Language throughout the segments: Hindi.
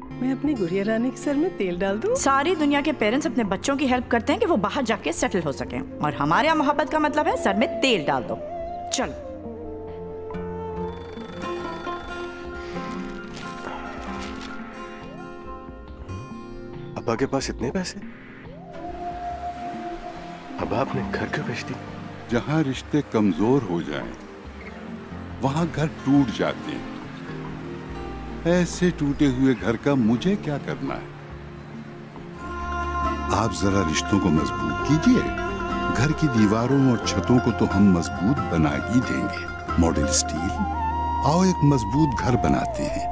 मैं अपनी गुड़िया रानी के सर में तेल डाल दूं? सारी दुनिया के पेरेंट्स अपने बच्चों की हेल्प करते हैं कि वो बाहर जाके सेटल हो सकें, और हमारे यहाँ मोहब्बत का मतलब है सर में तेल डाल दो। चलो। अब्बा के पास इतने पैसे? अब्बा अपने घर क्यों बेच दी? जहां रिश्ते कमजोर हो जाएं, वहां घर टूट जाते हैं। ऐसे टूटे हुए घर का मुझे क्या करना है? आप जरा रिश्तों को मजबूत कीजिए। घर की दीवारों और छतों को तो हम मजबूत बना ही देंगे। मॉडर्न स्टील, आओ एक मजबूत घर बनाते हैं।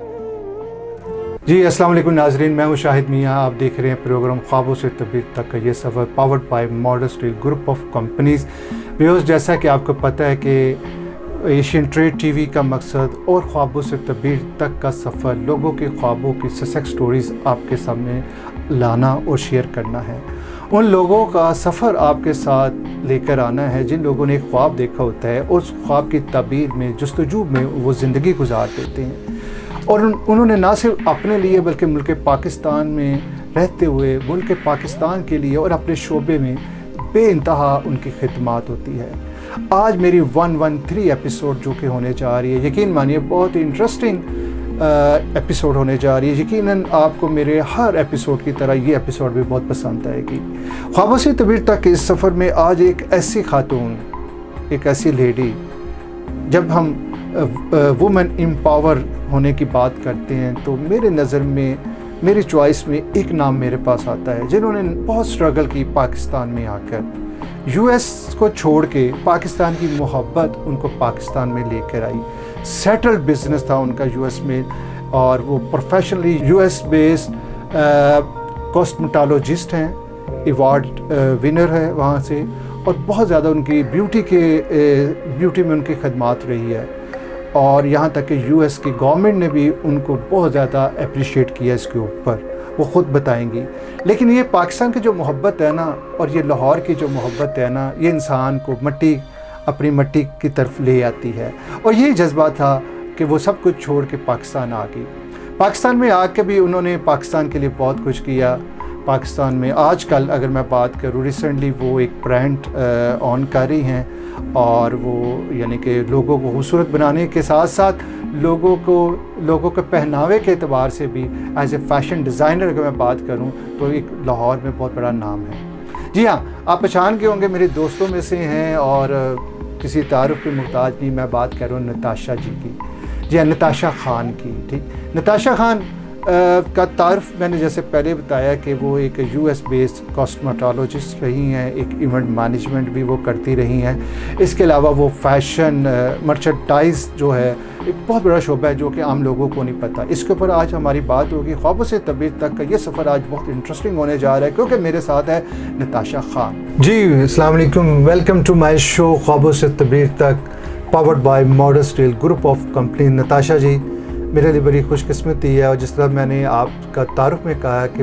जी अस्सलाम वालेकुम नाजरीन, मैं हूं शाहिद मियां। आप देख रहे हैं प्रोग्राम ख्वाबों से तबीर तक का ये सफ़र, powered by Modern steel group of companies. Viewers, जैसा कि आपको पता है कि एशियन ट्रेड टीवी का मकसद और ख्वाबों से तबीर तक का सफ़र लोगों के ख्वाबों की सक्सेस स्टोरीज़ आपके सामने लाना और शेयर करना है। उन लोगों का सफ़र आपके साथ लेकर आना है जिन लोगों ने एक ख्वाब देखा होता है और उस ख्वाब की तबीर में जस्तजू में वो ज़िंदगी गुजार देते हैं, और उन्होंने ना सिर्फ अपने लिए बल्कि मुल्क पाकिस्तान में रहते हुए मुल्क पाकिस्तान के लिए और अपने शोबे में बेइंतहा उनकी खिदमत होती है। आज मेरी 113 एपिसोड जो कि होने जा रही है, यकीन मानिए बहुत ही इंटरेस्टिंग एपिसोड होने जा रही है। यकीनन आपको मेरे हर एपिसोड की तरह ये एपिसोड भी बहुत पसंद आएगी। ख्वाबों से तबीर तक के इस सफ़र में आज एक ऐसी खातून, एक ऐसी लेडी, जब हम वुमेन एम्पावर होने की बात करते हैं तो मेरे नज़र में, मेरी चॉइस में एक नाम मेरे पास आता है जिन्होंने बहुत स्ट्रगल की पाकिस्तान में आकर। यूएस को छोड़ के पाकिस्तान की मोहब्बत उनको पाकिस्तान में लेकर आई। सेटल्ड बिजनेस था उनका यूएस में, और वो प्रोफेशनली यूएस बेस्ड कॉस्मेटोलॉजिस्ट हैं, अवार्ड विनर है वहाँ से, और बहुत ज़्यादा उनकी ब्यूटी में उनकी खदमात रही है। और यहाँ तक कि यूएस की गवर्नमेंट ने भी उनको बहुत ज़्यादा अप्रिशिएट किया इसके ऊपर, वो ख़ुद बताएंगी। लेकिन ये पाकिस्तान की जो मोहब्बत है ना, और ये लाहौर की जो मोहब्बत है ना, ये इंसान को अपनी मट्टी की तरफ ले आती है। और यही जज्बा था कि वो सब कुछ छोड़ के पाकिस्तान आ गई। पाकिस्तान में आके भी उन्होंने पाकिस्तान के लिए बहुत कुछ किया। पाकिस्तान में आजकल अगर मैं बात करूँ, रिसेंटली वो एक ब्रांड ऑन कर रही हैं, और वो यानी कि लोगों को खूबसूरत बनाने के साथ साथ लोगों के पहनावे के एतबार से भी एज ए फैशन डिज़ाइनर अगर मैं बात करूं तो एक लाहौर में बहुत बड़ा नाम है। जी हाँ, आप पहचान के होंगे, मेरे दोस्तों में से हैं और किसी तारुफ के मुहताज नहीं। मैं बात कर रहा हूँ नताशा जी की। जी हाँ, नताशा खान की। ठीक, नताशा खान का तारुफ मैंने जैसे पहले बताया कि वो एक यूएस बेस्ड कॉस्मेटोलॉजिस्ट रही हैं, एक इवेंट मैनेजमेंट भी वो करती रही हैं। इसके अलावा वो फैशन मर्चेंडाइज जो है एक बहुत बड़ा शोबा है जो कि आम लोगों को नहीं पता। इसके ऊपर आज हमारी बात होगी। ख्वाबों से तबीर तक का ये सफ़र आज बहुत इंटरेस्टिंग होने जा रहा है क्योंकि मेरे साथ है नताशा खान। जी अस्सलाम वालेकुम, वेलकम टू माई शो ख्वाबों से तबीर तक, powered by Modern steel group of company. Natasha ji, मेरे लिए बड़ी खुशकिस्मती है, और जिस तरह मैंने आपका तारुफ में कहा कि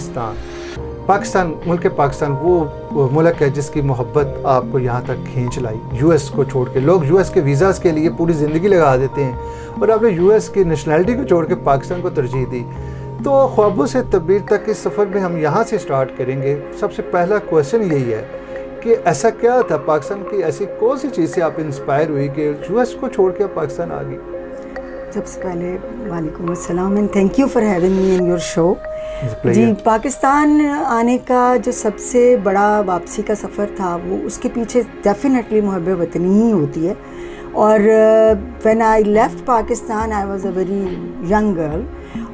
पाकिस्तान मुल्क पाकिस्तान वो मुल्क है जिसकी मोहब्बत आपको यहाँ तक खींच लाई। यूएस को छोड़ के लोग यूएस के वीज़ाज़ के लिए पूरी ज़िंदगी लगा देते हैं, और आपने यूएस की नेशनैलिटी को छोड़ के पाकिस्तान को तरजीह दी। तो ख्वाबों से तबीर तक के सफ़र में हम यहाँ से स्टार्ट करेंगे। सबसे पहला क्वेश्चन यही है कि ऐसा क्या था पाकिस्तान की, ऐसी कौन सी चीज़ से आप इंस्पायर हुई कि यूएस को छोड़ के पाकिस्तान आ गई? सबसे पहले वालेकुम अस्सलाम and thank you for having me in your show. जी, पाकिस्तान आने का जो सबसे बड़ा वापसी का सफ़र था, वो उसके पीछे डेफिनेटली मुहब्बत वतनी ही होती है। और when I left Pakistan I was a very young girl,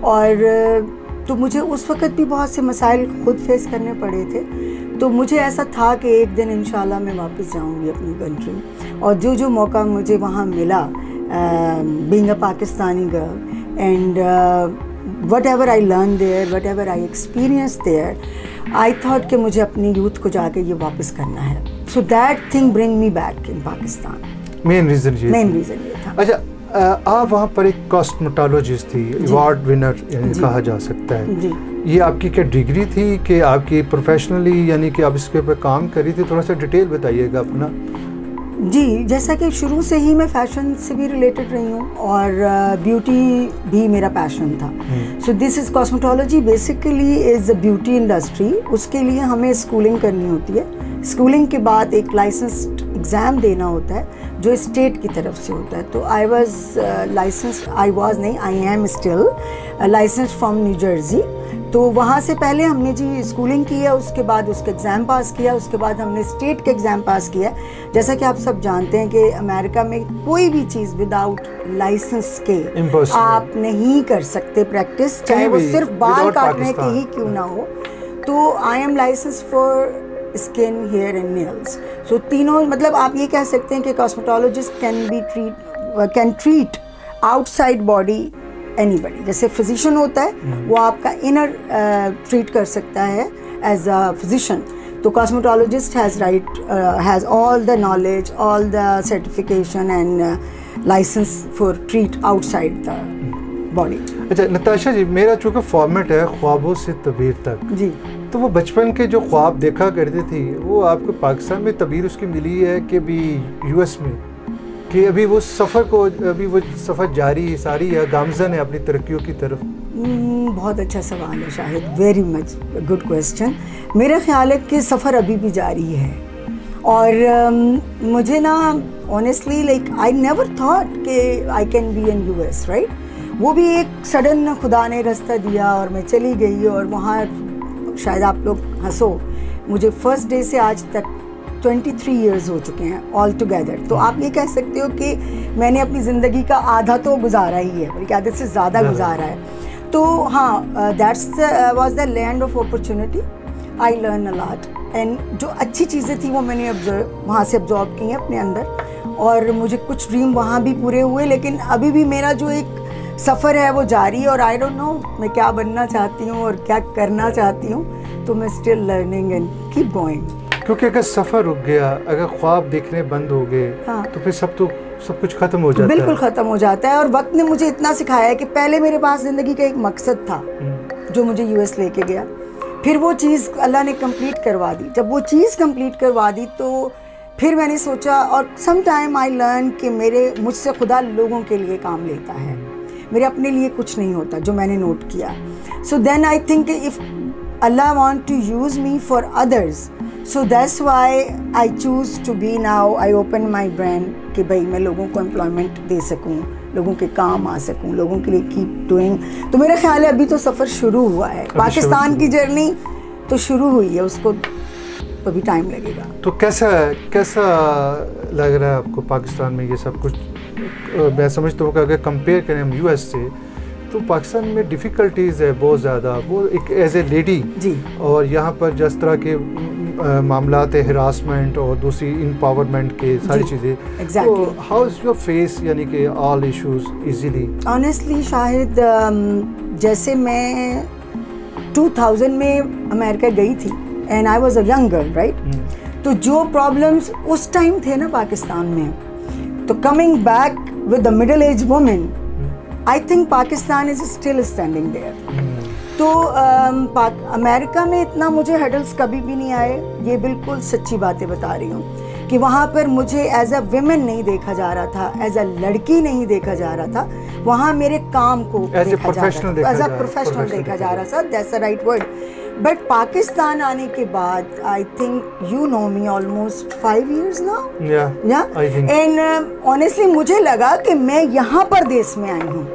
और तो मुझे उस वक़्त भी बहुत से मसाइल ख़ुद फेस करने पड़े थे। तो मुझे ऐसा था कि एक दिन इंशाल्लाह मैं वापस जाऊंगी अपनी कंट्री, और जो मौका मुझे वहाँ मिला being a Pakistani girl, and whatever I learned there, whatever I experienced there, I thought कि मुझे अपनी यूथ को जाके ये वापस करना है। So that thing bring me back in Pakistan. Main reason ये था। अच्छा, आप वहाँ पर एक कॉस्मेटोलॉजिस्ट थी, अवार्ड विनर कहा जा सकता है। जी। ये आपकी क्या डिग्री थी कि आपकी प्रोफेशनली यानी कि आप इसके ऊपर काम करी थी? थोड़ा सा डिटेल बताइएगा अपना। जी, जैसा कि शुरू से ही मैं फैशन से भी रिलेटेड रही हूँ और ब्यूटी भी मेरा पैशन था। So this is cosmetology basically is a beauty industry. उसके लिए हमें स्कूलिंग करनी होती है। स्कूलिंग के बाद एक लाइसेंस्ड एग्ज़ाम देना होता है जो स्टेट की तरफ से होता है। तो I am still licensed from New Jersey. तो वहाँ से पहले हमने जी स्कूलिंग की है, उसके बाद उसका एग्ज़ाम पास किया, उसके बाद हमने स्टेट का एग्ज़ाम पास किया। जैसा कि आप सब जानते हैं कि अमेरिका में कोई भी चीज़ विदाउट लाइसेंस के आप नहीं कर सकते प्रैक्टिस, चाहे वो सिर्फ बाल काटने की ही क्यों ना हो। तो I am license for skin, hair and nails. So तीनों, मतलब आप ये कह सकते हैं कि cosmetologist can treat outside body anybody. जैसे फिजिशियन होता है वो आपका इनर ट्रीट कर सकता है एज अ फिजिशियन, तो cosmetologist has all the knowledge, all the certification and license for treat outside the body. अच्छा नताशा जी, मेरा चूँकि फॉर्मेट है ख्वाबों से तबीर तक जी, तो वो बचपन के जो ख्वाब देखा करती थी वो आपको पाकिस्तान में तबीर उसकी मिली है कि भी यूएस में, कि अभी वो सफ़र जारी सारी है, गामज़न है अपनी तरक्कियों की तरफ? बहुत अच्छा सवाल है Shahid, very much good question. मेरा ख्याल है कि सफ़र अभी भी जारी है और मुझे ना honestly like I never thought कि I can be in US, right. वो भी एक सडन खुदा ने रास्ता दिया और मैं चली गई और वहाँ शायद आप लोग हंसो, मुझे फर्स्ट डे से आज तक 23 इयर्स हो चुके हैं ऑल टुगेदर। तो आप ये कह सकते हो कि मैंने अपनी ज़िंदगी का आधा तो गुजारा ही है, बल्कि आधे से ज़्यादा गुजारा है। तो हाँ, that's was the land of opportunity. I learn a lot and जो अच्छी चीज़ें थी वो मैंने वहाँ से अब्जॉर्ब की हैं अपने अंदर और मुझे कुछ ड्रीम वहाँ भी पूरे हुए। लेकिन अभी भी मेरा जो एक सफ़र है वो जारी है और आई डोंट नो मैं क्या बनना चाहती हूँ और क्या करना चाहती हूँ। तो मैं still learning and keep going. क्योंकि अगर सफ़र रुक गया, अगर ख्वाब देखने बंद हो गए, हाँ, तो फिर सब कुछ ख़त्म हो जाता है। बिल्कुल ख़त्म हो जाता है। और वक्त ने मुझे इतना सिखाया है कि पहले मेरे पास ज़िंदगी का एक मकसद था जो मुझे यूएस लेके गया, फिर वो चीज़ अल्लाह ने कंप्लीट करवा दी। जब वो चीज़ कंप्लीट करवा दी तो फिर मैंने सोचा, और सम टाइम आई लर्न कि मुझसे खुदा लोगों के लिए काम लेता है, मेरे अपने लिए कुछ नहीं होता, जो मैंने नोट किया। So then I think if Allah want to use me for others, so that's why I choose to be now, I open my brand कि भाई मैं लोगों को एम्प्लॉयमेंट दे सकूं, लोगों के काम आ सकूं, लोगों के लिए कीप डूइंग। तो मेरा ख्याल है अभी तो सफ़र शुरू हुआ है, पाकिस्तान की जर्नी तो शुरू हुई है, उसको तो भी टाइम लगेगा। तो कैसा लग रहा है आपको पाकिस्तान में ये सब कुछ? मैं समझता हूँ कि अगर कंपेयर करें हम यूएस से तो पाकिस्तान में डिफ़िकल्टीज़ है बहुत ज़्यादा, वो एक एज ए लेडी जी, और यहाँ पर जिस तरह के मामलात है, हरासमेंट और दूसरी इम्पावरमेंट के सारी चीज़ें। Exactly. How is your face यानी कि all issues easily? Honestly Shahid, जैसे मैं 2000 में अमेरिका गई थी and I was a young girl, right. तो जो प्रॉब्लम्स उस टाइम थे ना पाकिस्तान में, तो coming back with the middle age women, I think Pakistan is still standing there. तो अमेरिका में इतना मुझे हर्डल्स कभी भी नहीं आए, ये बिल्कुल सच्ची बातें बता रही हूँ कि वहाँ पर मुझे एज अ विमेन नहीं देखा जा रहा था, एज अ लड़की नहीं देखा जा रहा था, वहाँ मेरे काम को एज अ प्रोफेशनल देखा जा रहा था। That's the right word. But Pakistan आने के बाद I think you know me almost 5 years now, and honestly मुझे लगा कि मैं यहाँ पर देश में आई हूँ।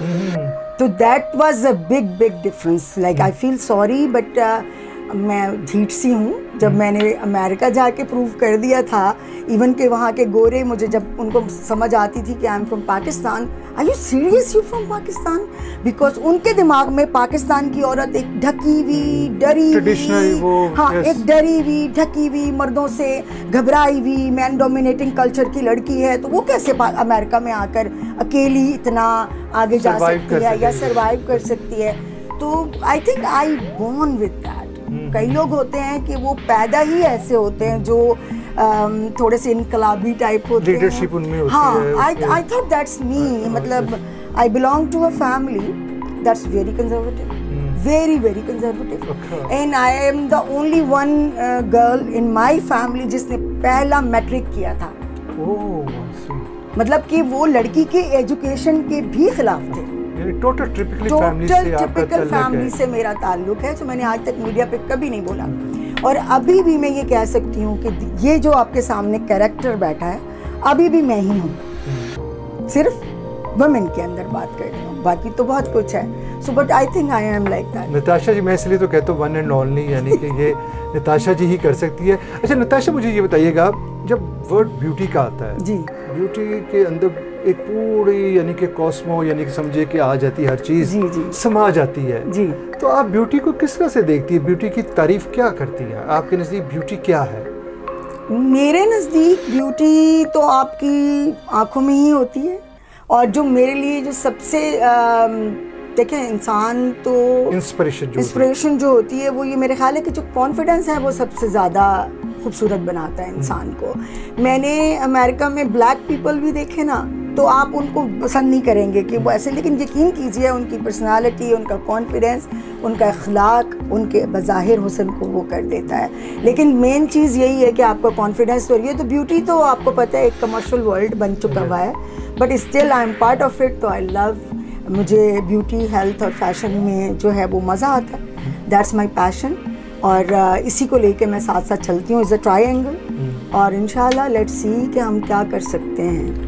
तो that was a big difference. Like I feel sorry but मैं ढीठ सी हूँ। जब मैंने अमेरिका जाके प्रूव कर दिया था, इवन के वहाँ के गोरे, मुझे जब उनको समझ आती थी कि I am from Pakistan, are you serious, you from Pakistan? Because उनके दिमाग में पाकिस्तान की औरत एक ढकी हुई, डरी हुई, हाँ, एक डरी हुई, ढकी हुई, मर्दों से घबराई हुई, मैन डोमिनेटिंग कल्चर की लड़की है, तो वो कैसे अमेरिका में आकर अकेली इतना आगे जा सकती है या सर्वाइव कर सकती है? तो I think I born with that. कई लोग होते हैं कि वो पैदा ही ऐसे होते हैं जो थोड़े से इनकलाबी टाइप होते हैं, लीडरशिप उनमें होती है। आई थॉट दैट्स मी, मतलब I belong to a family that's very conservative, very conservative, and I am the only one girl in my family जिसने पहला मैट्रिक किया था। ओह, I see. मतलब कि वो लड़की के एजुकेशन के भी खिलाफ थे। टोटल टिपिकल फैमिली से मेरा ताल्लुक है, जो मैंने आज तक मीडिया पे कभी नहीं बोला। और अभी भी मैं ये कह सकती हूँ कि ये जो आपके सामने कैरेक्टर बैठा है अभी भी मैं ही हूँ, सिर्फ वुमेन के अंदर बात कर रही हूँ, बाकी तो बहुत कुछ है। So but I think I am like that. Natasha ji, मैं इसलिए तो कहता हूँ वन एंड ओनली, यानी कि ये नताशा जी ही कर सकती है। अच्छा नताशा, मुझे ये बताइएगा, जब वर्ड ब्यूटी का आता है जी, ब्यूटी के अंदर एक पूरी यानी कि कॉस्मो, यानी कि समझिए कि आ जाती है हर चीज़, जी जी समा जाती है जी। तो आप ब्यूटी को किस तरह से देखती है? ब्यूटी की तारीफ क्या करती है? आपके नज़दीक ब्यूटी क्या है? मेरे नज़दीक ब्यूटी तो आपकी आंखों में ही होती है, और जो मेरे लिए जो सबसे देखें, इंसान तो इंस्पिरेशन जो होती है वो ये मेरे ख्याल है कि जो कॉन्फिडेंस है वो सबसे ज़्यादा खूबसूरत बनाता है इंसान को। मैंने अमेरिका में ब्लैक पीपल भी देखे ना, तो आप उनको पसंद नहीं करेंगे कि वो ऐसे, लेकिन यकीन कीजिए उनकी पर्सनालिटी, उनका कॉन्फिडेंस, उनका अखलाक, उनके बज़ाहिर हुस्न को वो कर देता है। लेकिन मेन चीज़ यही है कि आपका कॉन्फिडेंस तो ये तो ब्यूटी तो आपको पता है एक कमर्शियल वर्ल्ड बन चुका हुआ है, but still I am part of it. तो आई लव, मुझे ब्यूटी, हेल्थ और फैशन में जो है वो मज़ा आता है। दैट्स माई पैशन, और इसी को लेके मैं साथ साथ चलती हूँ। इज़ अ ट्रायंगल, और इंशाल्लाह लेट्स सी कि हम क्या कर सकते हैं।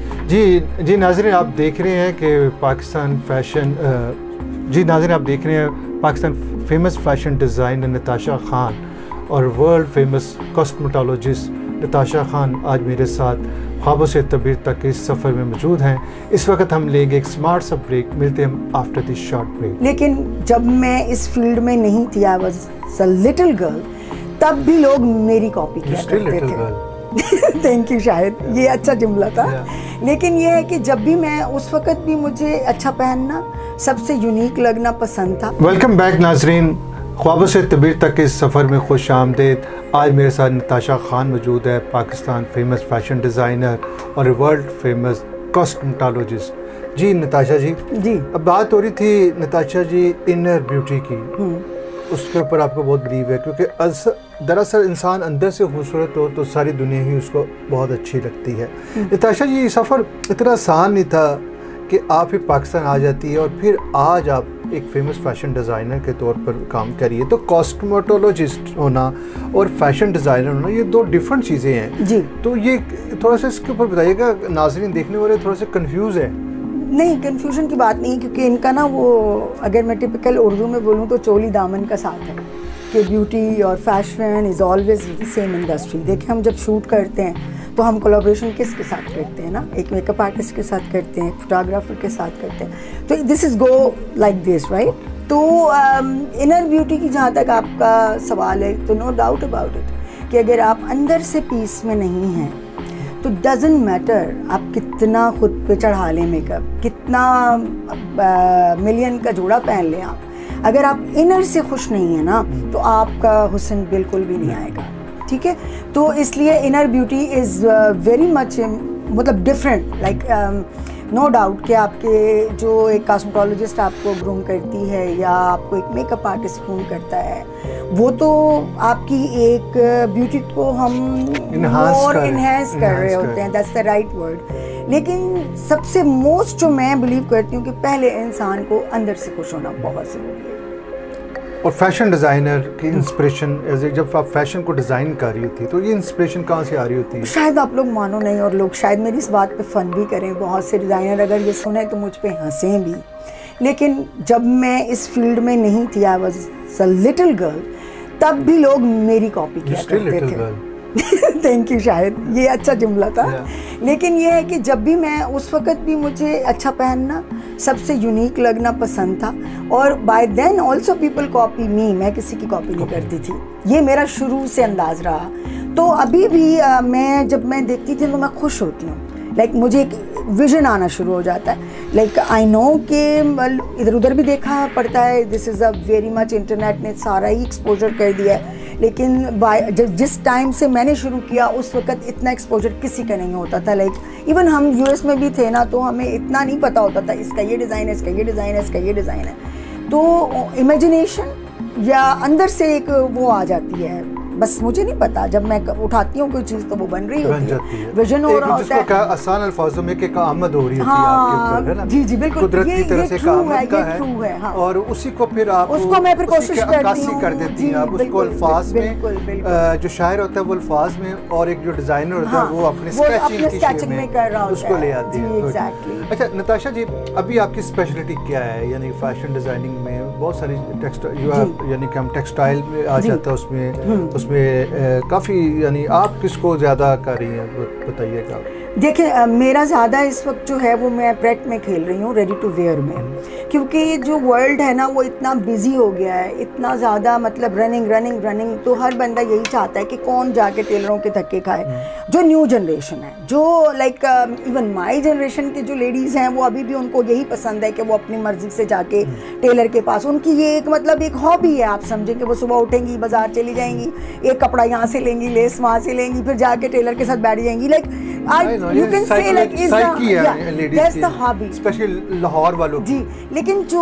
जी नाज़रीन, आप देख रहे हैं कि पाकिस्तान फैशन, जी नाज़रीन आप देख रहे हैं Pakistan famous fashion designer Natasha Khan और world famous cosmetologist Natasha Khan आज मेरे साथ ख्वाबों से तबीर तक के इस सफ़र में मौजूद हैं। इस वक्त हम लेंगे एक स्मार्ट सा ब्रेक, मिलते हैं हम आफ्टर दिस शॉर्ट ब्रेक। लेकिन जब मैं इस फील्ड में नहीं थी, I was a little girl, तब भी लोग मेरी कॉपी किया करते थे। थैंक यू, शायद ये अच्छा जुमला था। लेकिन ये है कि जब भी मैं, उस वक्त भी मुझे अच्छा पहनना, सबसे यूनिक लगना पसंद था। वेलकम बैक नाजरीन, ख्वाबों से तबीर तक के इस सफ़र में खुश आमदेद। आज मेरे साथ नताशा खान मौजूद है, पाकिस्तान फेमस फैशन डिज़ाइनर और वर्ल्ड फेमस कॉस्मेटोलॉजिस्ट। जी नताशा जी, अब बात हो रही थी नताशा जी इनर ब्यूटी की, उसके ऊपर आपको बहुत बिलीव है, क्योंकि दरअसल इंसान अंदर से खूबसूरत हो तो सारी दुनिया ही उसको बहुत अच्छी लगती है। नताशा जी, ये सफ़र इतना आसान नहीं था कि आप ही पाकिस्तान आ जाती है और फिर आज आप एक फेमस फैशन डिज़ाइनर के तौर पर काम करिए। तो कॉस्मेटोलॉजिस्ट होना और फैशन डिज़ाइनर होना, ये दो डिफरेंट चीज़ें हैं जी। तो ये थोड़ा सा इसके ऊपर बताइएगा, नाज़रीन देखने वाले थोड़ा सा कंफ्यूज है। नहीं, कंफ्यूजन की बात नहीं, क्योंकि इनका ना वो, अगर मैं टिपिकल उर्दू में बोलूँ तो चोली दामन का साथ है कि ब्यूटी और fashion is always the same industry. देखिए, हम जब शूट करते हैं तो हम कोलैबोरेशन किसके साथ करते हैं ना, एक मेकअप आर्टिस्ट के साथ करते हैं, एक फोटोग्राफर के साथ करते हैं, तो this is go like this, right. तो इनर ब्यूटी की जहाँ तक आपका सवाल है, तो नो डाउट अबाउट इट कि अगर आप अंदर से पीस में नहीं हैं तो डजेंट मैटर आप कितना खुद पे चढ़ा लें मेकअप, कितना मिलियन का जोड़ा पहन लें, आप अगर आप इनर से खुश नहीं है ना तो आपका हुस्न बिल्कुल भी नहीं आएगा, ठीक है। तो इसलिए inner beauty is very much मतलब डिफरेंट, लाइक नो डाउट कि आपके जो एक कॉस्मेटोलॉजिस्ट आपको ग्रूम करती है या आपको एक मेकअप आर्टिस्ट ग्रूम करता है, वो तो आपकी एक ब्यूटी को हम और इन्हेंस कर रहे होते हैं, दैट्स द राइट वर्ड। लेकिन सबसे मोस्ट जो मैं बिलीव करती हूँ कि पहले इंसान को अंदर से खुश होना बहुत ज़रूरी है। और फैशन डिज़ाइनर की इंस्पिरेशन, जब आप फैशन को डिज़ाइन कर रही थी तो ये इंस्पिरेशन कहाँ से आ रही होती है? शायद आप लोग मानो नहीं, और लोग शायद मेरी इस बात पे फ़न भी करें, बहुत से डिज़ाइनर अगर ये सुने तो मुझ पे हंसें भी, लेकिन जब मैं इस फील्ड में नहीं थी, I was a little girl, तब भी लोग मेरी कॉपी किया करते थे। थैंक यू, शायद ये अच्छा जुमला था। लेकिन ये है कि जब भी मैं, उस वक़्त भी मुझे अच्छा पहनना, सबसे यूनिक लगना पसंद था, और by then also people copy me, मैं किसी की कॉपी नहीं करती थी, ये मेरा शुरू से अंदाज़ रहा। तो अभी भी मैं जब मैं देखती थी तो मैं खुश होती हूँ, लाइक मुझे एक विजन आना शुरू हो जाता है, लाइक आई नो कि इधर उधर भी देखा पड़ता है, this is a very much, internet ने सारा ही एक्सपोजर कर दिया है, लेकिन जिस टाइम से मैंने शुरू किया उस वक्त इतना एक्सपोजर किसी का नहीं होता था। लाइक इवन हम यूएस में भी थे ना, तो हमें इतना नहीं पता होता था इसका ये डिज़ाइन है, इसका ये डिज़ाइन है, इसका ये डिज़ाइन है। तो इमेजिनेशन या अंदर से एक वो आ जाती है, बस मुझे नहीं पता, जब मैं उठाती हूँ कोई चीज़ तो वो बन रही होती है, विजन हो रहा होता है। आसान अल्फाजों में कि आमद हो रही होती है आपके ऊपर, है ना? जी जी बिल्कुल, कुदरती तरह से आमद का है, हाँ। और उसी को फिर आप उसको मैं फिर कोशिश करती हूँ कर देती हैं आप उसको अल्फाज में, जो शायर होता है वो अल्फाज में, और एक जो डिजाइनर होता है वो अपने स्केचिंग में कर रहा होता है, उसको ले आती है। अच्छा नताशा जी, अभी आपकी स्पेशलिटी क्या है? यानी फैशन डिजाइनिंग में बहुत सारी टेक्सटाइल, यानी कि हम टेक्सटाइल में आ जाता है उसमें काफ़ी, यानी आप किसको ज़्यादा कर रही हैं बताइएगा। देखिए मेरा ज़्यादा इस वक्त जो है वो मैं प्रेट में खेल रही हूँ, रेडी टू वेयर में, क्योंकि जो वर्ल्ड है ना वो इतना बिजी हो गया है, इतना ज़्यादा मतलब रनिंग, तो हर बंदा यही चाहता है कि कौन जाके टेलरों के धक्के खाए। जो न्यू जनरेशन है, जो लाइक इवन माई जनरेशन की जो लेडीज़ हैं, वो अभी भी उनको यही पसंद है कि वो अपनी मर्जी से जाके टेलर के पास, उनकी ये एक मतलब एक हॉबी है, आप समझें कि वो सुबह उठेंगी, बाजार चली जाएंगी, एक कपड़ा यहाँ से लेंगी, लेस वहाँ से लेंगी, फिर जाके टेलर के साथ बैठ जाएंगी। Like you can say like is that's the hobby, specially Lahore वालों जी। लेकिन जो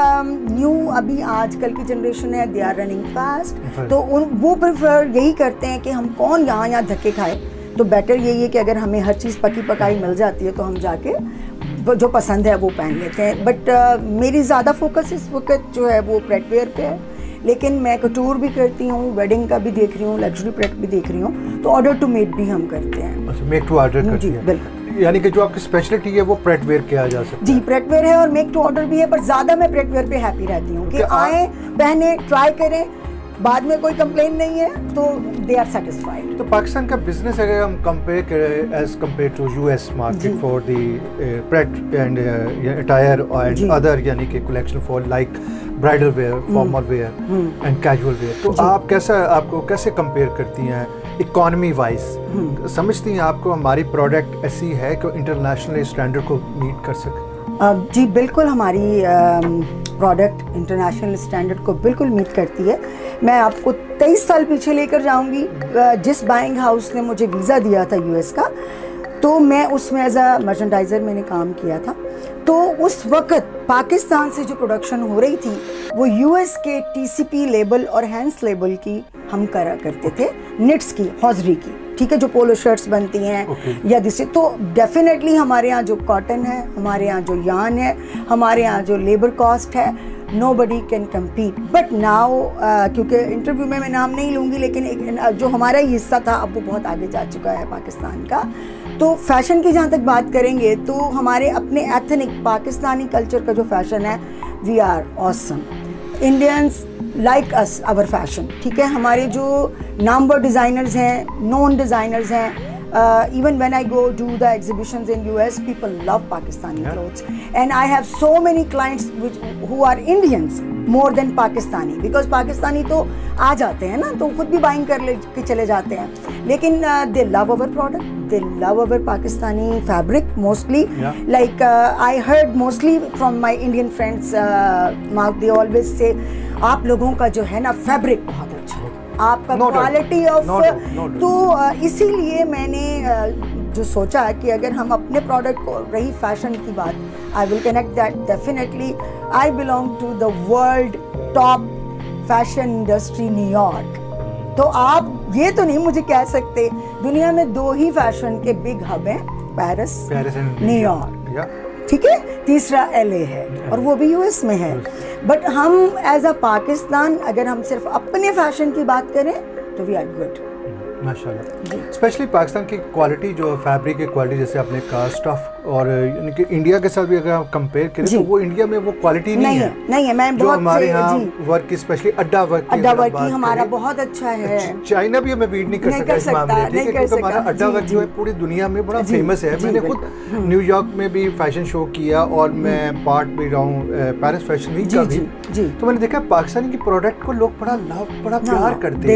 न्यू अभी आजकल की जनरेशन है, दे आर रनिंग फास्ट, तो वो प्रेफर यही करते हैं कि हम कौन यहाँ धक्के खाए, तो बेटर यही है कि अगर हमें हर चीज़ पकी पकाई मिल जाती है तो हम जाके जो पसंद है वो पहन लेते हैं। बट मेरी ज़्यादा फोकस इस वक्त जो है वो प्रेट वेयर पे है, लेकिन मैं कटूर भी करती हूँ, वेडिंग का भी देख रही हूँ, लग्जरी प्रेट भी देख रही हूँ, तो ऑर्डर टू मेड भी हम करते हैं। अच्छा, मेक टू ऑर्डर करती हैं? बिल्कुल, यानी कि जो आपकी स्पेशलिटी है वो प्रेट वेयर किया जा सकता है? जी प्रेट वेयर है और मेक टू ऑर्डर भी है, पर ज़्यादा मैं प्रेट वेयर पे हैप्पी रहती हूँ कि आए, पहने, ट्राई करें, बाद में कोई कंप्लेन नहीं है तो दे आर सेटिस्फाइड। तो पाकिस्तान का बिजनेस अगर हम कंपेयर करें as compare to US market for the pret and attire and other, यानी कि collection for like bridal wear, formal wear and casual wear, तो आप आपको कैसे कंपेयर करती हैं इकोनॉमी वाइज? समझती हैं आपको हमारी प्रोडक्ट ऐसी है कि इंटरनेशनल स्टैंडर्ड को मीट कर सके? जी बिल्कुल, हमारी प्रोडक्ट इंटरनेशनल स्टैंडर्ड को बिल्कुल मीट करती है। मैं आपको 23 साल पीछे लेकर जाऊंगी। जिस बाइंग हाउस ने मुझे वीज़ा दिया था यूएस का, तो मैं उसमें एज अ मर्चेंडाइज़र मैंने काम किया था। तो उस वक्त पाकिस्तान से जो प्रोडक्शन हो रही थी वो यूएस के टीसीपी लेबल और हैंस लेबल की हम करा करते थे, निट्स की, हॉजरी की, ठीक है, जो पोलो शर्ट्स बनती हैं या जिसे, तो डेफिनेटली हमारे यहाँ जो कॉटन है, हमारे यहाँ जो यान है, हमारे यहाँ जो लेबर कॉस्ट है, nobody can compete. But now क्योंकि इंटरव्यू में मैं नाम नहीं लूँगी, लेकिन जो हमारा ही हिस्सा था अब वो बहुत आगे जा चुका है पाकिस्तान का। तो फैशन की जहाँ तक बात करेंगे तो हमारे अपने एथनिक पाकिस्तानी कल्चर का जो फैशन है, we are awesome. Indians like us our fashion, ठीक है। हमारे जो नामवर डिज़ाइनर्स हैं, नोन डिज़ाइनर्स हैं, even when I go do the exhibitions in US, people love Pakistani clothes, and I have so many clients who are Indians more than Pakistani, because Pakistani तो आ जाते हैं ना, तो खुद भी बाइंग कर ले के चले जाते हैं, लेकिन they love our product, they love our Pakistani fabric mostly. Like I heard mostly from my Indian friends, they always say आप लोगों का जो है ना फैब्रिक बहुत अच्छा है, आपका क्वालिटी ऑफ, तो इसीलिए मैंने जो सोचा कि अगर हम अपने प्रोडक्ट को, रही फैशन की बात, I will connect that definitely I belong to the world top fashion industry New York. तो आप ये तो नहीं मुझे कह सकते, दुनिया में 2 ही फैशन के बिग हब हैं, पेरिस न्यूयॉर्क, ठीक है, तीसरा LA है और वो भी US में है। बट हम एज अ पाकिस्तान अगर हम सिर्फ अपने फैशन की बात करें तो वी आर गुड माशाल्लाह। स्पेशली पाकिस्तान की क्वालिटी, जो फैब्रिक की क्वालिटी, जैसे आपने कहा स्टफ, और यानी कि इंडिया के साथ भी अगर आप कंपेयर करें तो वो इंडिया में वो क्वालिटी नहीं है। मैं जो हमारे यहाँ वर्क की, स्पेशली अड्डा वर्क की हमारा बहुत अच्छा है। चाइना भी हमें बीट नहीं कर सकता इस मामले में, ठीक है, क्योंकि हमारा अड्डा वर्क जो है पूरी दुनिया में बड़ा फेमस है। मैंने खुद न्यूयॉर्क में भी फैशन शो किया और मैं पार्ट भी रहा हूँ पेरिस फैशन वीक का भी, तो मैंने देखा पाकिस्तानी की प्रोडक्ट को लोग बड़ा प्यार करते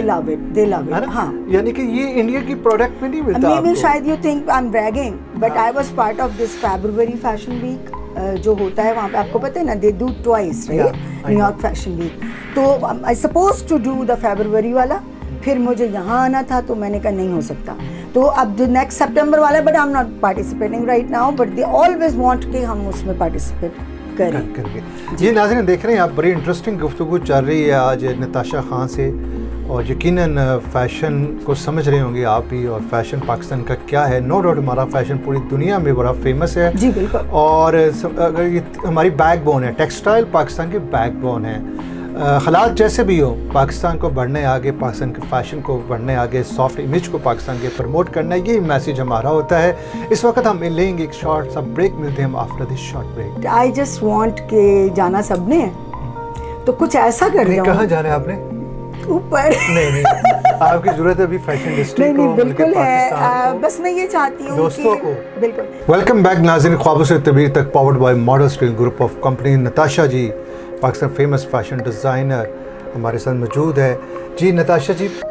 हैं, यानी कि ये इंडिया की प्रोडक्ट में नहीं मिलता। Maybe शायद you think I'm bragging, but I was part of this February Fashion Week जो होता है वहाँ पे, आपको पता है ना, they do twice, right? New York fashion week. तो I supposed to do the February वाला, फिर मुझे यहाँ आना था तो मैंने कहा नहीं हो सकता, तो अब जो नेक्स्ट सितंबर वाला, but I'm not participating right now, but they always want कि हम उसमें participate करें। जी नाज़रीन, देख रहे हैं आप, बड़ी इंटरेस्टिंग गुफ्तगू चल रही है आज नताशा खान से, और यकीनन फ़ैशन को समझ रहे होंगे आप भी, और फैशन पाकिस्तान का क्या है। नो डाउट हमारा फ़ैशन पूरी दुनिया में बड़ा फेमस है जी बिल्कुल। और अगर ये हमारी बैकबोन है, टेक्सटाइल पाकिस्तान की बैकबोन है। हालात जैसे भी हो, पाकिस्तान को बढ़ने आगे, पाकिस्तान के फ़ैशन को बढ़ने आगे, सॉफ्ट इमेज को पाकिस्तान के प्रमोट करना, यही मैसेज हमारा होता है। इस वक्त हम लेंगे एक शॉर्ट सा ब्रेक, मिलते हैं हम after this short break. I just want के जाना सबने, तो कुछ ऐसा कर रहे हो। कहाँ जाना है आपने? ऊपर। नहीं आपकी जरूरत है अभी फैशन इंडस्ट्री को, नहीं बिल्कुल है। बस मैं ये चाहती हूँ दोस्तों को बिल्कुल। वेलकम बैक नाज़रीन, ख्वाबों से तबीर तक, powered by model steel group of company. Natasha ji Pakistan famous fashion designer हमारे साथ मौजूद है। जी नताशा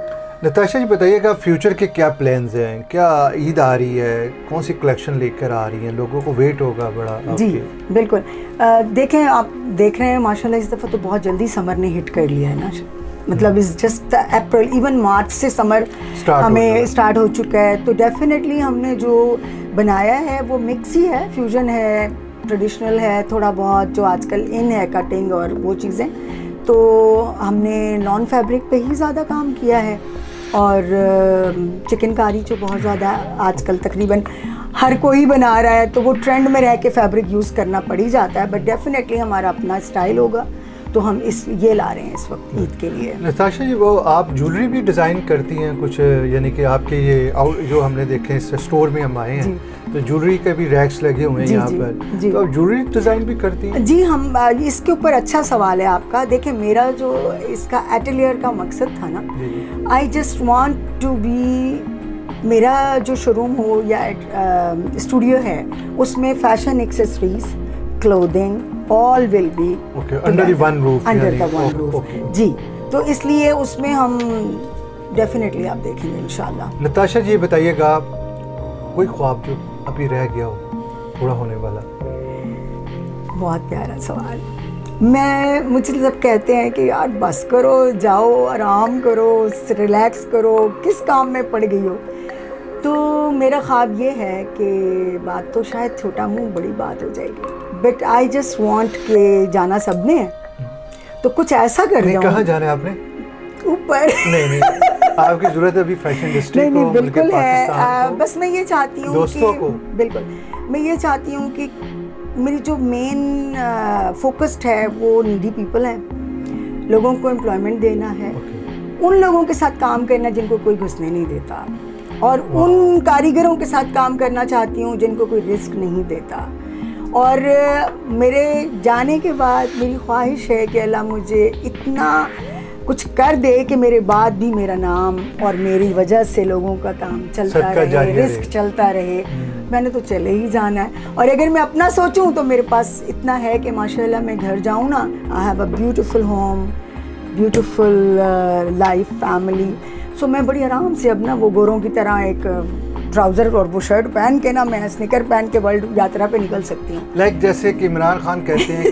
जी बताइएगा, फ्यूचर के क्या प्लान्स हैं? क्या ईद आ रही है, कौन सी कलेक्शन लेकर आ रही हैं? लोगों को वेट होगा बड़ा। जी बिल्कुल। देखें, आप देख रहे हैं माशाल्लाह इस दफ़ा तो बहुत जल्दी समर ने हिट कर लिया है ना। मतलब इस जस्ट अप्रैल, इवन मार्च से समर हमें स्टार्ट हो चुका है। तो डेफिनेटली हमने जो बनाया है वो मिक्स ही है, फ्यूजन है, ट्रेडिशनल है, थोड़ा बहुत जो आजकल इन है कटिंग और वो चीज़ें। तो हमने नॉन फैब्रिक पे ही ज़्यादा काम किया है, और चिकनकारी जो बहुत ज़्यादा आजकल तकरीबन हर कोई बना रहा है, तो वो ट्रेंड में रह के फैब्रिक यूज़ करना पड़ ही जाता है। बट डेफिनेटली हमारा अपना स्टाइल होगा, तो हम ये ला रहे हैं इस वक्त ईद के लिए। नताशा जी, वो आप ज्वेलरी भी डिज़ाइन करती हैं कुछ, यानी कि आपके ये जो हमने देखे इस स्टोर में हम आए हैं तो ज्वेलरी के भी रैक्स लगे हुए हैं यहाँ पर, तो आप ज्वेलरी डिज़ाइन भी करती हैं? जी, हम इसके ऊपर अच्छा सवाल है आपका। देखिए, मेरा जो इसका एटलियर का मकसद था ना, I just want to be, मेरा जो शोरूम हो या स्टूडियो है उसमें fashion accessories, clothing, all will be under the one roof. Under the one roof जी। तो इसलिए उसमें हम डेफिनेटली आप देखेंगे इंशाल्लाह। नताशा जी बताइएगा, कोई ख्वाब जो अभी रह गया हो, पूरा होने वाला? बहुत प्यारा सवाल। मुझे सब कहते हैं कि यार बस करो, जाओ आराम करो, रिलैक्स करो, किस काम में पड़ गई हो। तो मेरा ख्वाब ये है कि बात तो शायद छोटा मुंह बड़ी बात हो जाएगी, बट आई जस्ट वांट के जाना सबने, तो कुछ ऐसा कर रहे हो। कहाँ जाना है आपने? ऊपर। नहीं आपकी जरूरत है अभी फैशन इंडस्ट्री को, नहीं बिल्कुल है। बस मैं ये चाहती हूँ दोस्तों को, बिल्कुल मैं ये चाहती हूँ कि मेरी जो मेन फोकस्ड है वो नीडी पीपल है, लोगों को एम्प्लॉयमेंट देना है, उन लोगों के साथ काम करना जिनको कोई घुसने नहीं देता, और उन कारीगरों के साथ काम करना चाहती हूँ जिनको कोई रिस्क नहीं देता। और मेरे जाने के बाद मेरी ख्वाहिश है कि अल्लाह मुझे इतना कुछ कर दे कि मेरे बाद भी मेरा नाम और मेरी वजह से लोगों का काम चलता रहे, रिस्क चलता रहे। मैंने तो चले ही जाना है, और अगर मैं अपना सोचूं तो मेरे पास इतना है कि माशाल्लाह मैं घर जाऊं ना, I have a beautiful home, beautiful life, family. So मैं बड़ी आराम से अब ना वो गोरों की तरह एक ट्राउज़र और वो शर्ट पहन के ना, मैं स्निकर पहन के वर्ल्ड यात्रा पे निकल सकती हूँ। लाइक जैसे कि इमरान खान कहते हैं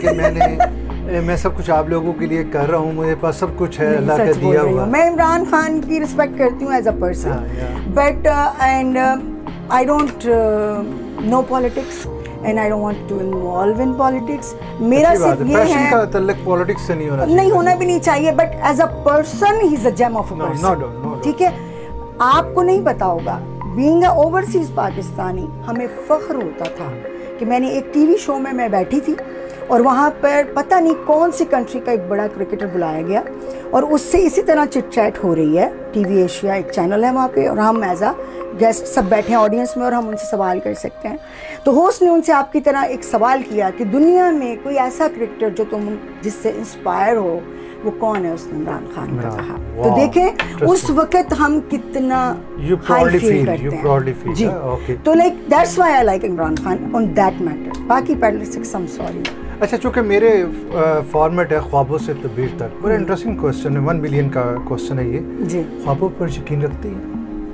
कि मैं सब कुछ आप लोगों के लिए कर रहा हूँ, मुझे पास सब कुछ है, अल्लाह का दिया हुआ। मैं इमरान खान की रिस्पेक्ट करती हूँ as a person, but and I don't know politics and I don't want to involve in politics. मेरा सिर्फ ये है, का तल्लुक पॉलिटिक्स से नहीं होना चाहिए, नहीं होना भी नहीं चाहिए, but as a person he is a gem of a person. ठीक है, आपको नहीं पता होगा, बीइंग अ ओवरसीज पाकिस्तानी, हमें फख्र होता था कि मैंने एक टीवी शो में मैं बैठी थी और वहाँ पर पता नहीं कौन सी कंट्री का एक बड़ा क्रिकेटर बुलाया गया, और उससे इसी तरह चिट चैट हो रही है। टीवी एशिया एक चैनल है वहाँ पे, और हम एज अ गेस्ट सब बैठे हैं ऑडियंस में, और हम उनसे सवाल कर सकते हैं। तो होस्ट ने उनसे आपकी तरह एक सवाल किया कि दुनिया में कोई ऐसा क्रिकेटर जो तुम जिससे इंस्पायर हो, वो कौन है? उसने इमरान खान का कहा। तो देखें उस वक्त हम कितना हाई फील करते हैं जी। तो like that's why I like Imran Khan on that matter. बाकी पॉलिटिक्स आई एम सॉरी। अच्छा, चूँकि मेरे फॉर्मेट है ख्वाबों से तबीर तक, बड़ा इंटरेस्टिंग क्वेश्चन है, 1 बिलियन का क्वेश्चन है ये जी। ख्वाबों पर यकीन रखती है?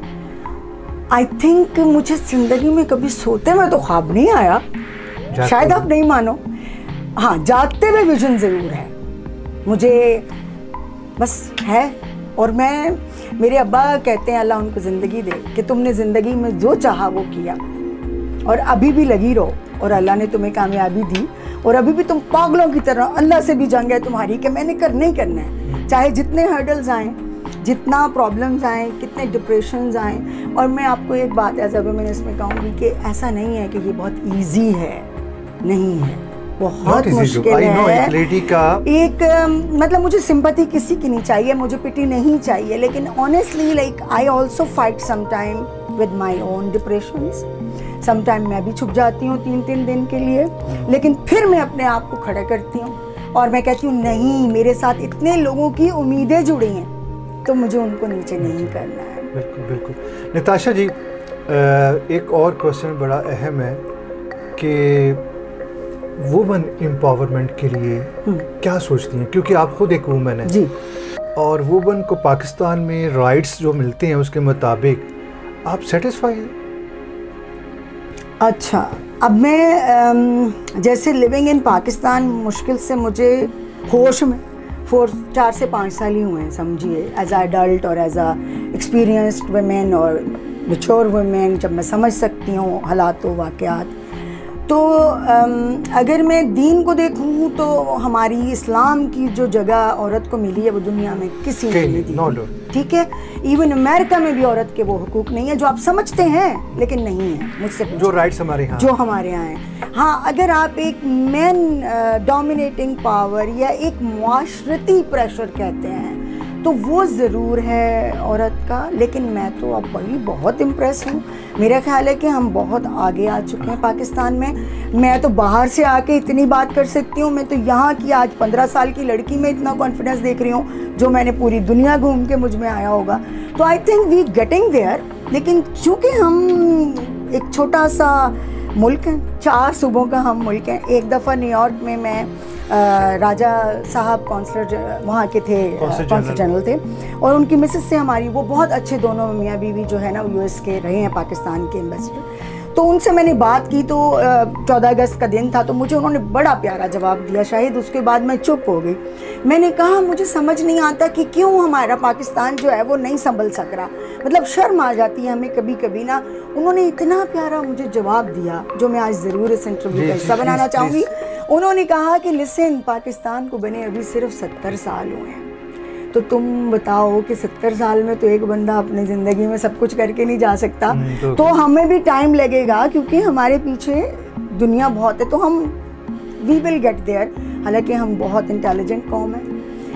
आई थिंक मुझे जिंदगी में कभी सोते हुए तो ख्वाब नहीं आया, शायद आप नहीं मानो। हाँ, जागते हुए विजन ज़रूर है मुझे, बस है। और मेरे अब्बा कहते हैं, अल्लाह उनको ज़िंदगी दे, कि तुमने ज़िंदगी में जो चाहा वो किया, और अभी भी लगी रहो, और अल्लाह ने तुम्हें कामयाबी दी, और अभी भी तुम पागलों की तरह, अल्लाह से भी जंग है तुम्हारी कि मैंने करना ही करना है, चाहे जितने हर्डल्स आएँ, जितना प्रॉब्लम्स आए, कितने डिप्रेशंस आए। और मैं आपको एक बात एज अ वुमेन में कहूँगी कि ऐसा नहीं है कि ये बहुत ईजी है, नहीं है, बहुत मुश्किल है। एक लेडी का मतलब मुझे सिंपैथी किसी की नहीं चाहिए, मुझे पिटी नहीं चाहिए, लेकिन honestly like I also fight some time with my own depressions. Some time मैं भी छुप जाती हूँ 3-3 दिन के लिए, लेकिन फिर मैं अपने आप को खड़ा करती हूँ और मैं कहती हूँ नहीं, मेरे साथ इतने लोगों की उम्मीदें जुड़ी हैं तो मुझे उनको नीचे नहीं करना है। बिल्कुल बिल्कुल। नताशा जी, एक और क्वेश्चन बड़ा अहम है कि वुमेन एम्पावरमेंट के लिए क्या सोचती हैं, क्योंकि आप खुद एक वुमेन हैं जी, और वुमेन को पाकिस्तान में राइट्स जो मिलते हैं उसके मुताबिक आप सेटिस्फाई हैं? अच्छा, अब मैं जैसे लिविंग इन पाकिस्तान मुश्किल से मुझे होश में 4 से 5 साल ही हुए हैं, समझिए, एज अ अडल्ट और एज अ एक्सपीरियंस्ड वुमेन और मैच्योर वुमेन, जब मैं समझ सकती हूँ हालात व वाक़यात। तो अगर मैं दीन को देखूँ तो हमारी इस्लाम की जो जगह औरत को मिली है वो दुनिया में किसी ने नहीं दी, ठीक है। इवन अमेरिका में भी औरत के वो हुकूक नहीं है जो आप समझते हैं, लेकिन नहीं है। मुझसे जो राइट्स हमारे यहाँ, जो हमारे यहाँ हैं। हाँ, अगर आप एक मैन डोमिनेटिंग पावर या एक मुआशरती प्रेशर कहते हैं तो वो ज़रूर है औरत का, लेकिन मैं तो अब वही बहुत इम्प्रेस हूँ। मेरा ख्याल है कि हम बहुत आगे आ चुके हैं पाकिस्तान में। मैं तो बाहर से आके इतनी बात कर सकती हूँ, मैं तो यहाँ की आज 15 साल की लड़की में इतना कॉन्फिडेंस देख रही हूँ जो मैंने पूरी दुनिया घूम के मुझ में आया होगा। तो I think we getting there, लेकिन चूँकि हम एक छोटा सा मुल्क हैं, 4 सूबों का हम मुल्क हैं। एक दफ़ा न्यूयॉर्क में मैं राजा साहब कौंसलर वहाँ के थे, कौंसल जनरल थे, और उनकी मिसेस से हमारी वो बहुत अच्छे दोनों मियाँ बीवी जो है ना वो यूएस के रहे हैं, पाकिस्तान के एम्बेसडर। तो उनसे मैंने बात की तो 14 अगस्त का दिन था, तो मुझे उन्होंने बड़ा प्यारा जवाब दिया। शायद उसके बाद मैं चुप हो गई। मैंने कहा मुझे समझ नहीं आता कि क्यों हमारा पाकिस्तान जो है वो नहीं संभल सक रहा, मतलब शर्म आ जाती है हमें कभी कभी ना। उन्होंने इतना प्यारा मुझे जवाब दिया जो मैं आज ज़रूर इस इंटरव्यू का हिस्सा बनाना चाहूँगी। उन्होंने कहा कि लिसन, पाकिस्तान को बने अभी सिर्फ 70 साल हुए हैं, तो तुम बताओ कि 70 साल में तो एक बंदा अपनी ज़िंदगी में सब कुछ करके नहीं जा सकता, तो हमें भी टाइम लगेगा क्योंकि हमारे पीछे दुनिया बहुत है, तो हम वी विल गेट देयर। हालांकि हम बहुत इंटेलिजेंट कौम है,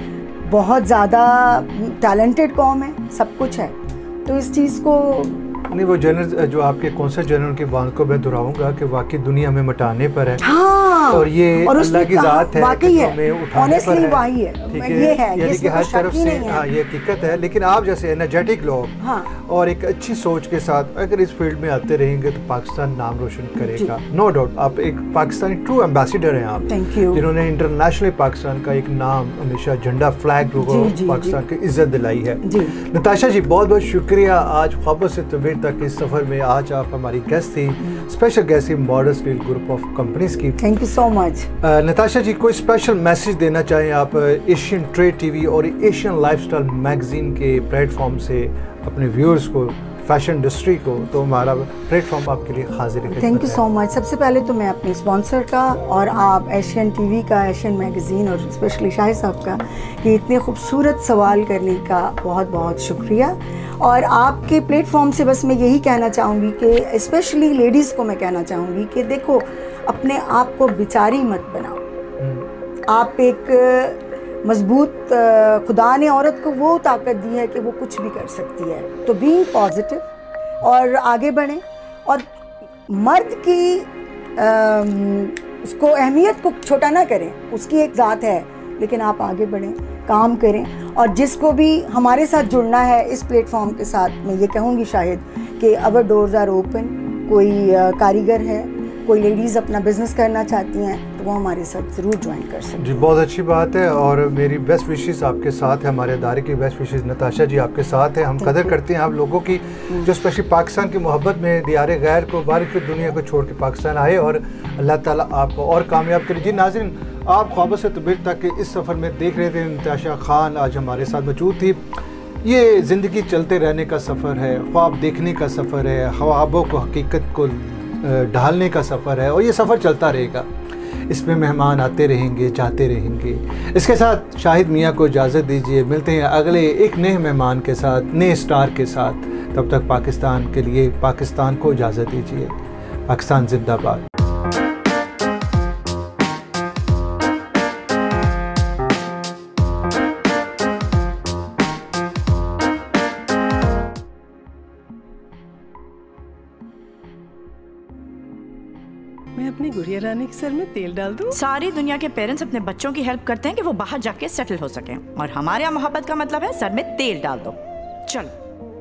बहुत ज़्यादा टैलेंटेड कौम है, सब कुछ है, तो इस चीज़ को नहीं, वो जनरल जो आपके कौंसल जनरल की बात को मैं दोहराऊंगा कि वाकई दुनिया में मटाने पर है। हाँ, और ये अल्लाह की ज़ात है, वाकई है, ऑनेस्टली वही है, ये है, यानी कि हर तरफ से हाँ ये हकीकत है। लेकिन आप जैसे एनर्जेटिक लोग हाँ, और एक अच्छी सोच के साथ अगर इस फील्ड में आते रहेंगे तो पाकिस्तान नाम रोशन करेगा, नो डाउट। आप एक पाकिस्तानी ट्रू एम्बेसडर हैं आप, जिन्होंने इंटरनेशनल पाकिस्तान का एक नाम हमेशा झंडा फ्लैग पाकिस्तान की इज्जत दिलाई है। नताशा जी, बहुत बहुत शुक्रिया आज ख्वाबों से तस्वीर तक इस सफ़र में। आज आप हमारी गेस्ट थी, स्पेशल गेस्ट थी modern steel group of companies की। Thank you so much. Natasha ji, कोई स्पेशल मैसेज देना चाहें आप एशियन ट्रेड टीवी और एशियन लाइफस्टाइल मैगजीन के प्लेटफॉर्म से अपने व्यूअर्स को, फैशन इंडस्ट्री को, तो हमारा प्लेटफॉर्म आपके लिए हाजिर है। Thank you so much. सबसे पहले तो मैं अपने स्पॉन्सर का और आप एशियन टीवी का, एशियन मैगज़ीन और स्पेशली शाहिद साहब का कि इतने खूबसूरत सवाल करने का बहुत बहुत शुक्रिया। और आपके प्लेटफॉर्म से बस मैं यही कहना चाहूँगी कि स्पेशली लेडीज़ को मैं कहना चाहूँगी कि देखो, अपने आप को बेचारी मत बनाओ। आप एक मजबूत, खुदा ने औरत को वो ताकत दी है कि वो कुछ भी कर सकती है, तो बीइंग पॉजिटिव और आगे बढ़ें। और मर्द की उसको अहमियत को छोटा ना करें, उसकी एक ज़ात है, लेकिन आप आगे बढ़ें, काम करें। और जिसको भी हमारे साथ जुड़ना है इस प्लेटफॉर्म के साथ, मैं ये कहूँगी शायद कि अवर डोर्स आर ओपन। कोई कारीगर है, कोई लेडीज़ अपना बिजनेस करना चाहती हैं तो वो हमारे साथ ज़रूर ज्वाइन कर सकते जी। बहुत अच्छी बात है और मेरी बेस्ट विशेस आपके साथ है, हमारे अदारे की बेस्ट विशेस नताशा जी आपके साथ है। हम कदर करते हैं आप लोगों की जो स्पेशली पाकिस्तान की मोहब्बत में दियारे गैर को, बाहर की दुनिया को छोड़ के पाकिस्तान आए, और अल्लाह ताला आपको और कामयाब करे। जी नाज़रीन, आप ख्वाबों से तबीर तक के इस सफ़र में देख रहे थे, नताशा खान आज हमारे साथ मौजूद थी। ये ज़िंदगी चलते रहने का सफ़र है, ख्वाब देखने का सफ़र है, ख्वाबों को हकीकत को ढालने का सफ़र है, और ये सफ़र चलता रहेगा। इसमें मेहमान आते रहेंगे, जाते रहेंगे। इसके साथ शाहिद मियाँ को इजाज़त दीजिए, मिलते हैं अगले एक नए मेहमान के साथ, नए स्टार के साथ। तब तक पाकिस्तान के लिए, पाकिस्तान को इजाज़त दीजिए। पाकिस्तान जिंदाबाद। मैं अपनी गुड़िया रानी के सर में तेल डाल दूं? सारी दुनिया के पेरेंट्स अपने बच्चों की हेल्प करते हैं कि वो बाहर जाके सेटल हो सकें, और हमारे यहाँ मोहब्बत का मतलब है सर में तेल डाल दो। चलो।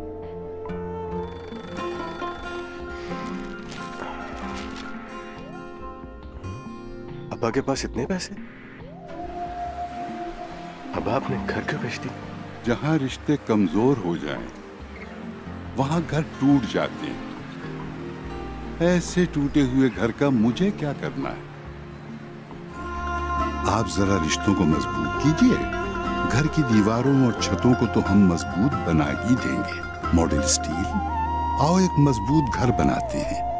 अब्बा के पास इतने पैसे? अब्बा आपने घर क्यों बेच दी? जहां रिश्ते कमजोर हो जाएं, वहां घर टूट जाते हैं। ऐसे टूटे हुए घर का मुझे क्या करना है? आप जरा रिश्तों को मजबूत कीजिए। घर की दीवारों और छतों को तो हम मजबूत बना ही देंगे। मॉडल स्टील, आओ एक मजबूत घर बनाते हैं।